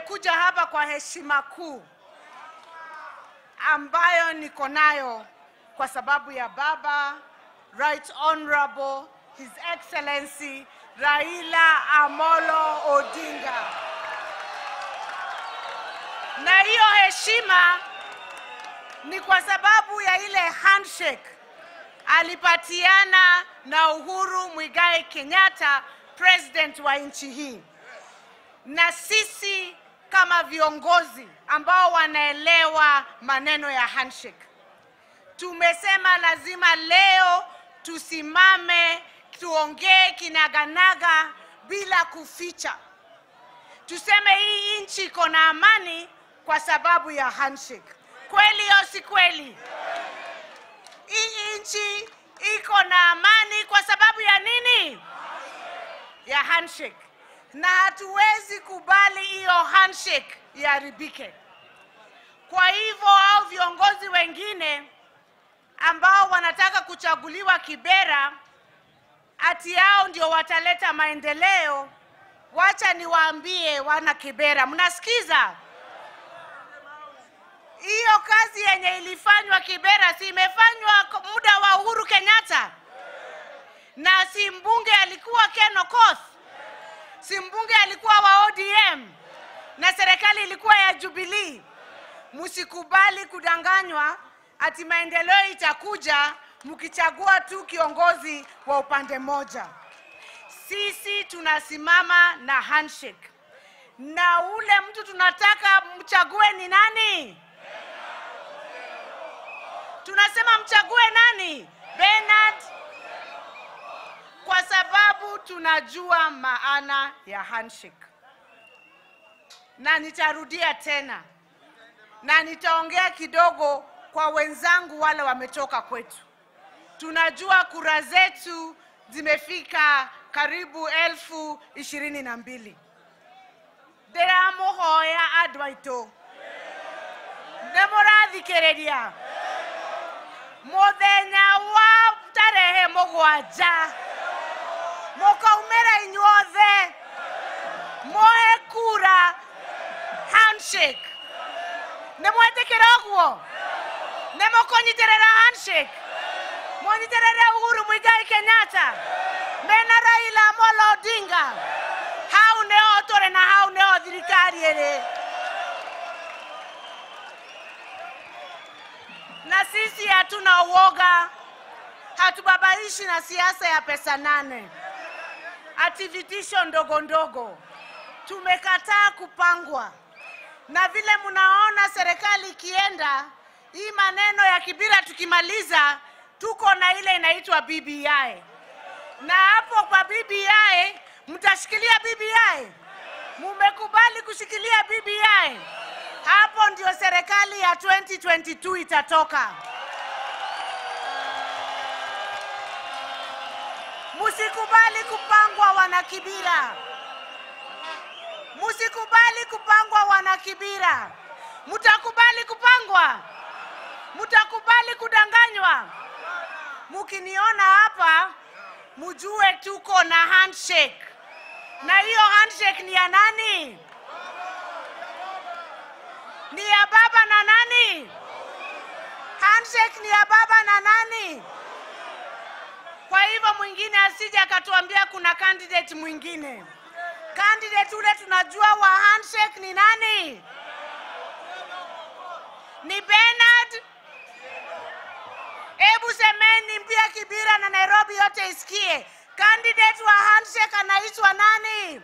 nimekuja hapa kwa heshima kuu ambayo niko nayo kwa sababu ya Baba Right Honorable His Excellency Raila Amolo Odinga. Na hiyo heshima ni kwa sababu ya ile handshake alipatiana na Uhuru Muigai Kenyatta, president wa nchi hii. Na sisi kama viongozi ambao wanaelewa maneno ya handshake, tumesema lazima leo tusimame, tuongee kinaganaga bila kuficha. Tuseme hii nchi iko na amani kwa sababu ya handshake. Kweli au si kweli? Hii nchi iko na amani kwa sababu ya nini? Ya handshake. Na hatuwezi kubali hiyo handshake iharibike. Kwa hivyo hao viongozi wengine ambao wanataka kuchaguliwa Kibera ati hao ndio wataleta maendeleo, wacha niwaambie wana Kibera, mnasikiza? Hiyo kazi yenye ilifanywa Kibera si imefanywa muda wa Uhuru Kenyatta? Na si mbunge alikuwa Ken Okoth? Si mbunge alikuwa wa ODM? Na serikali ilikuwa ya Jubilee? Msikubali kudanganywa ati maendeleo itakuja mkichagua tu kiongozi wa upande moja. Sisi tunasimama na handshake. Na ule mtu tunataka mchague ni nani? Tunasema mchague nani? Bernard. Kwa sababu tunajua maana ya handshake. Na nitarudia tena. Na nitaongea kidogo kwa wenzangu wale wametoka kwetu. Tunajua kura zetu zimefika karibu 22,000. Ndiramuhoya adwaito. Ndemurathikiriria. Muthenya wa tarehe 7 mukaumira inyuothe moe kura handshake. Nemwetikira guo? Nemukonyiterera handshake? Mwonyiterera Uhuru Muigai Kenyatta mena Raila Amolo Odinga? Hau neo tore na hau neo thirikari iri. Na sisi hatuna uoga, hatubabaishi na siasa ya pesa 8. Activities ndogo ndogo. Tumekataa kupangwa. Na vile mnaona serikali ikienda, hii maneno ya Kibira tukimaliza, tuko na ile inaitwa BBI. Na hapo kwa BBI, mtashikilia BBI? Mumekubali kushikilia BBI? Hapo ndio serikali ya 2022 itatoka. Musikubali kupangwa wana Kibira. Musikubali kupangwa wana Kibira. Mutakubali kupangwa? Mutakubali kudanganywa? Mukiniona hapa, mujue tuko na handshake. Na hiyo handshake ni ya nani? Ni ya baba na nani? Handshake ni ya baba na nani? Kwa hivyo mwingine asije akatuambia kuna candidate mwingine. Candidate ule tunajua wa handshake ni nani? Ni Bernard. Ebu semeni mpia Kibira na Nairobi yote isikie. Candidate wa handshake anaitwa nani?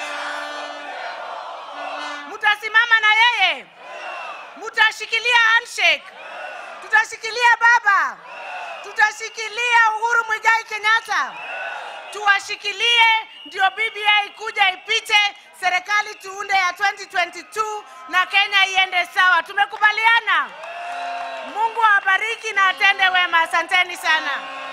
Mutasimama na yeye? Mutashikilia handshake? Tutashikilia baba? Tutashikilia Uhuru Muigai Kenyatta? Tuwashikilie ndio BBI kuja ipite, serikali tuunde ya 2022 na Kenya iende sawa. Tumekubaliana? Mungu awabariki na atende wema. Asanteni sana.